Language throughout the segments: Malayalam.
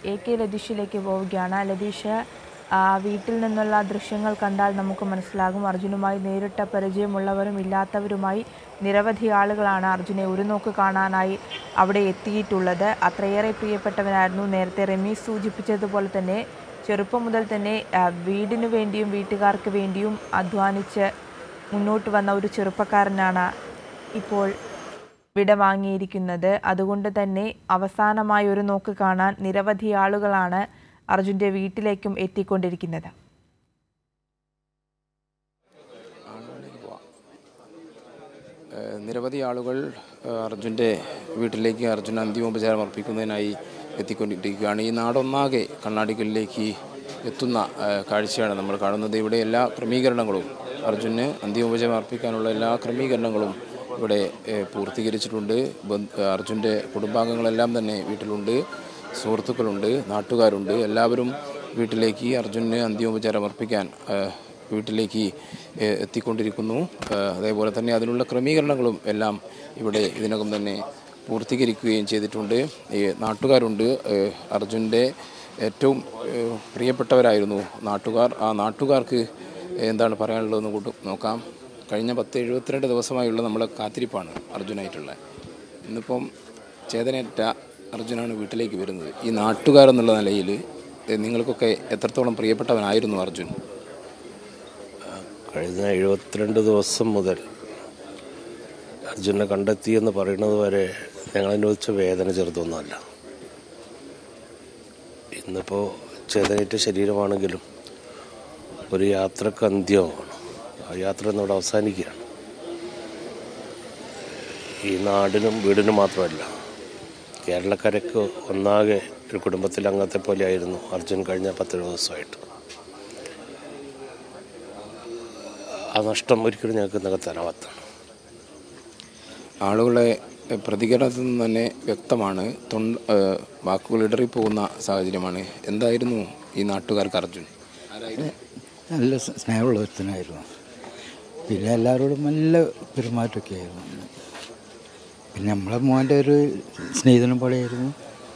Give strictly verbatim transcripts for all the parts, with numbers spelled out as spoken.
എ കെ ലതീഷിലേക്ക് പോവുകയാണ്. ലതീഷ്, വീട്ടിൽ നിന്നുള്ള ദൃശ്യങ്ങൾ കണ്ടാൽ നമുക്ക് മനസ്സിലാകും അർജുനുമായി നേരിട്ട പരിചയമുള്ളവരും ഇല്ലാത്തവരുമായി നിരവധി ആളുകളാണ് അർജുനെ ഒരു നോക്ക് കാണാനായി അവിടെ എത്തിയിട്ടുള്ളത്. അത്രയേറെ പ്രിയപ്പെട്ടവനായിരുന്നു. നേരത്തെ റമീസ് സൂചിപ്പിച്ചതുപോലെ തന്നെ ചെറുപ്പം മുതൽ തന്നെ വീടിനു വേണ്ടിയും വീട്ടുകാർക്ക് വേണ്ടിയും അധ്വാനിച്ച് മുന്നോട്ട് വന്ന ഒരു ചെറുപ്പക്കാരനാണ് ഇപ്പോൾ വിട വാങ്ങിയിരിക്കുന്നത്. അതുകൊണ്ട് തന്നെ അവസാനമായി ഒരു നോക്ക് കാണാൻ നിരവധി ആളുകളാണ് അർജുൻ്റെ വീട്ടിലേക്കും എത്തിക്കൊണ്ടിരിക്കുന്നത്. നിരവധി ആളുകൾ അർജുൻ്റെ വീട്ടിലേക്ക് അർജുൻ അന്തിമോപചാരം അർപ്പിക്കുന്നതിനായി എത്തിക്കൊണ്ടിരിക്കുകയാണ്. ഈ നാടൊന്നാകെ കണ്ണാടികളിലേക്ക് എത്തുന്ന കാഴ്ചയാണ് നമ്മൾ കാണുന്നത്. ഇവിടെ എല്ലാ ക്രമീകരണങ്ങളും അർജുന് അന്തിമോപചാരം അർപ്പിക്കാനുള്ള എല്ലാ ക്രമീകരണങ്ങളും ഇവിടെ പൂർത്തീകരിച്ചിട്ടുണ്ട്. അർജുൻ്റെ കുടുംബാംഗങ്ങളെല്ലാം തന്നെ വീട്ടിലുണ്ട്, സുഹൃത്തുക്കളുണ്ട്, നാട്ടുകാരുണ്ട്. എല്ലാവരും വീട്ടിലേക്ക് അർജുന് അന്തിമോപചാരം അർപ്പിക്കാൻ വീട്ടിലേക്ക് എത്തിക്കൊണ്ടിരിക്കുന്നു. അതേപോലെ തന്നെ അതിനുള്ള ക്രമീകരണങ്ങളും എല്ലാം ഇവിടെ ഇതിനകം തന്നെ പൂർത്തീകരിക്കുകയും ചെയ്തിട്ടുണ്ട്. ഈ നാട്ടുകാരുണ്ട്. അർജുൻ്റെ ഏറ്റവും പ്രിയപ്പെട്ടവരായിരുന്നു നാട്ടുകാർ. ആ നാട്ടുകാർക്ക് എന്താണ് പറയാനുള്ളതെന്ന് കൂട്ട് നോക്കാം. കഴിഞ്ഞ പത്ത് എഴുപത്തിരണ്ട് ദിവസമായുള്ള നമ്മളെ കാത്തിരിപ്പാണ് അർജുനായിട്ടുള്ള. ഇന്നിപ്പം ചേതനേറ്റ അർജുനാണ് വീട്ടിലേക്ക് വരുന്നത്. ഈ നാട്ടുകാരെന്നുള്ള നിലയിൽ നിങ്ങൾക്കൊക്കെ എത്രത്തോളം പ്രിയപ്പെട്ടവനായിരുന്നു അർജുൻ? കഴിഞ്ഞ എഴുപത്തിരണ്ട് ദിവസം മുതൽ അർജുനെ കണ്ടെത്തിയെന്ന് പറയുന്നത് വരെ ഞങ്ങൾ അനുഭവിച്ച വേദന ചെറുതൊന്നുമല്ല. ഇന്നിപ്പോൾ ചേതനേറ്റ ശരീരമാണെങ്കിലും ഒരു യാത്രക്ക് അന്ത്യമാണ്. ആ യാത്ര ഇന്നിവിടെ അവസാനിക്കുകയാണ്. ഈ നാടിനും വീടിനും മാത്രമല്ല, കേരളക്കരയ്ക്ക് ഒന്നാകെ ഒരു കുടുംബത്തിലെ അംഗത്തെ പോലെയായിരുന്നു അർജുൻ കഴിഞ്ഞ പത്ത് ദിവസമായിട്ട്. ആ നഷ്ടം ഒരിക്കലും ഞങ്ങൾക്ക് നികത്താനാവാത്തതാണ്. ആളുകളെ പ്രതികരണത്തിൽ നിന്ന് തന്നെ വ്യക്തമാണ്. തൊണ്ട വാക്കുകൾ ഇടറിപ്പോകുന്ന സാഹചര്യമാണ്. എന്തായിരുന്നു ഈ നാട്ടുകാർക്ക് അർജുൻ? നല്ല സ്നേഹമുള്ള ഒരുത്തനായിരുന്നു. പിന്നെ എല്ലാവരോടും നല്ല പെരുമാറ്റമൊക്കെ ആയിരുന്നു. പിന്നെ നമ്മളെ മോൻ്റെ ഒരു സ്നേഹിതനും പോലെയായിരുന്നു.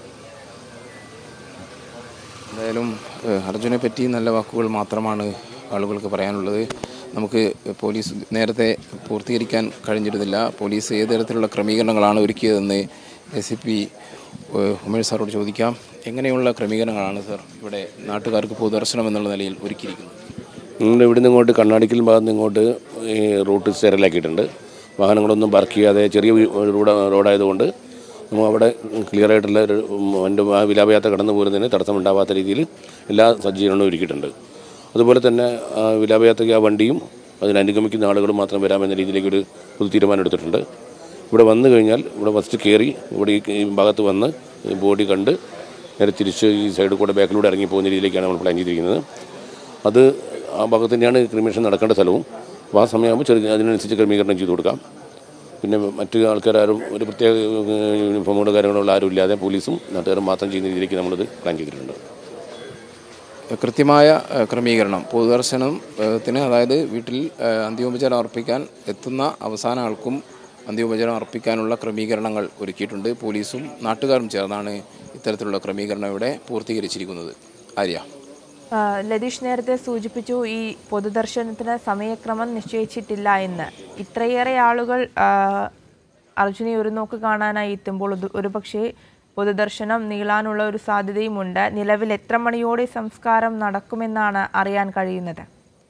എന്തായാലും അർജുനെ പറ്റി നല്ല വാക്കുകൾ മാത്രമാണ് ആളുകൾക്ക് പറയാനുള്ളത്. നമുക്ക് പോലീസ് നേരത്തെ പൂർത്തീകരിക്കാൻ കഴിഞ്ഞിരുന്നില്ല. പോലീസ് ഏത് തരത്തിലുള്ള ക്രമീകരണങ്ങളാണ് ഒരുക്കിയതെന്ന് എ സി പി ഉമേഷ് സാറോട് ചോദിക്കാം. എങ്ങനെയുള്ള ക്രമീകരണങ്ങളാണ് സാർ ഇവിടെ നാട്ടുകാർക്ക് പൊതുദർശനം എന്നുള്ള നിലയിൽ ഒരുക്കിയിരിക്കുന്നത്? നിങ്ങളുടെ ഇവിടെ നിന്ന് ഇങ്ങോട്ട് കണ്ണാടിക്കൽ ഭാഗത്ത് നിന്ന് ഇങ്ങോട്ട് ഈ റൂട്ട് സ്റ്റെറിലാക്കിയിട്ടുണ്ട്. വാഹനങ്ങളൊന്നും പാർക്ക് ചെയ്യാതെ ചെറിയ റോഡ് റോഡായതുകൊണ്ട് നമ്മൾ അവിടെ ക്ലിയർ ആയിട്ടുള്ള ഒരു എൻ്റെ വിലാപയാത്ര കടന്നു പോരുന്നതിന് തടസ്സമുണ്ടാവാത്ത രീതിയിൽ എല്ലാ സജ്ജീകരണവും ഒരുക്കിയിട്ടുണ്ട്. അതുപോലെ തന്നെ വിലാപയാത്രയ്ക്ക് ആ വണ്ടിയും അതിനനുഗമിക്കുന്ന ആളുകളും മാത്രം വരാമെന്ന രീതിയിലേക്ക് ഒരു പൊതു തീരുമാനം എടുത്തിട്ടുണ്ട്. ഇവിടെ വന്നു കഴിഞ്ഞാൽ ഇവിടെ ഫസ്റ്റ് കയറി ഇവിടെ ഈ ഭാഗത്ത് വന്ന് ബോഡി കണ്ട് നേരെ തിരിച്ച് ഈ സൈഡിൽ കൂടെ ബാക്കിലൂടെ ഇറങ്ങി പോകുന്ന രീതിയിലേക്കാണ് നമ്മൾ പ്ലാൻ ചെയ്തിരിക്കുന്നത്. അത് ആ ഭാഗത്ത് തന്നെയാണ് ക്രിമിനേഷൻ നടക്കേണ്ട സ്ഥലവും. അപ്പോൾ ആ സമയമാകുമ്പോൾ ചെറിയ അതിനനുസരിച്ച് ക്രമീകരണം ചെയ്ത് കൊടുക്കാം. പിന്നെ മറ്റു ആൾക്കാരും ഒരു പ്രത്യേക യൂണിഫോമുകളോ കാര്യങ്ങളോ ആരും ഇല്ലാതെ പോലീസും നാട്ടുകാരും മാത്രം ചെയ്യുന്ന രീതിയിലേക്ക് നമ്മളിത് പ്ലാൻ ചെയ്തിട്ടുണ്ട്. കൃത്യമായ ക്രമീകരണം പൊതുദർശനത്തിന്, അതായത് വീട്ടിൽ അന്തിമോപചാരം അർപ്പിക്കാൻ എത്തുന്ന അവസാന ആൾക്കും അന്തിമോപചാരം അർപ്പിക്കാനുള്ള ക്രമീകരണങ്ങൾ ഒരുക്കിയിട്ടുണ്ട്. പോലീസും നാട്ടുകാരും ചേർന്നാണ് ഇത്തരത്തിലുള്ള ക്രമീകരണം ഇവിടെ പൂർത്തീകരിച്ചിരിക്കുന്നത്. ആര്യ, ലതീഷ് നേരത്തെ സൂചിപ്പിച്ചു ഈ പൊതുദർശനത്തിന് സമയക്രമം നിശ്ചയിച്ചിട്ടില്ല എന്ന്. ഇത്രയേറെ ആളുകൾ അർജുനെ ഒരു നോക്ക് കാണാനായി എത്തുമ്പോൾ ഒരുപക്ഷെ പൊതുദർശനം നീളാനുള്ള ഒരു സാധ്യതയുമുണ്ട്. നിലവിൽ എത്ര മണിയോടെ സംസ്കാരം നടക്കുമെന്നാണ് അറിയാൻ കഴിയുന്നത്?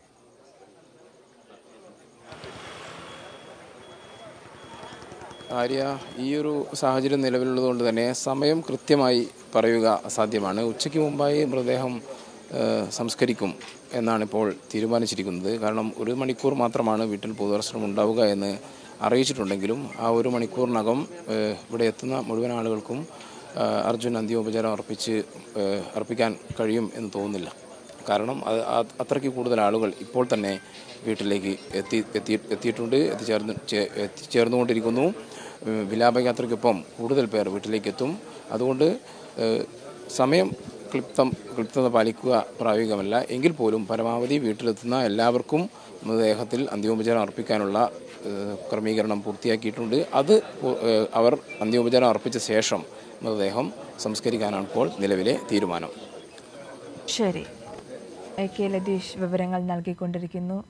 ആര്യ, ഈ ഒരു സാഹചര്യം നിലവിലുള്ളതുകൊണ്ട് തന്നെ സമയം കൃത്യമായി പറയുക അസാധ്യമാണ്. ഉച്ചയ്ക്ക് മുമ്പായി മൃതദേഹം സംസ്കരിക്കും എന്നാണിപ്പോൾ തീരുമാനിച്ചിരിക്കുന്നത്. കാരണം ഒരു മണിക്കൂർ മാത്രമാണ് വീട്ടിൽ പൊതുദർശനം ഉണ്ടാവുക എന്ന് അറിയിച്ചിട്ടുണ്ടെങ്കിലും ആ ഒരു മണിക്കൂറിനകം ഇവിടെ എത്തുന്ന മുഴുവൻ ആളുകൾക്കും അർജുൻ അന്തിമോപചാരം അർപ്പിച്ച് അർപ്പിക്കാൻ കഴിയും എന്ന് തോന്നുന്നില്ല. കാരണം അത് അത്രയ്ക്ക് കൂടുതൽ ആളുകൾ ഇപ്പോൾ തന്നെ വീട്ടിലേക്ക് എത്തി എത്തി എത്തിയിട്ടുണ്ട് എത്തിച്ചേർന്ന് എത്തിച്ചേർന്നുകൊണ്ടിരിക്കുന്നു. വിലാപയാത്രയ്ക്കൊപ്പം കൂടുതൽ പേർ വീട്ടിലേക്ക് എത്തും. അതുകൊണ്ട് സമയം ക്ലിപ്തം ക്ലിപ്തത പാലിക്കുക പ്രായോഗികമല്ല എങ്കിൽ പോലും പരമാവധി വീട്ടിലെത്തുന്ന എല്ലാവർക്കും മൃതദേഹത്തിൽ അന്ത്യോപചാരം അർപ്പിക്കാനുള്ള ക്രമീകരണം പൂർത്തിയാക്കിയിട്ടുണ്ട്. അത് അവർ അന്ത്യോപചാരം അർപ്പിച്ച ശേഷം മൃതദേഹം സംസ്കരിക്കാനാണ് ഇപ്പോൾ നിലവിലെ തീരുമാനം. ശരി, എ കെ ലതീഷ് വിവരങ്ങൾ നൽകിക്കൊണ്ടിരിക്കുന്നു.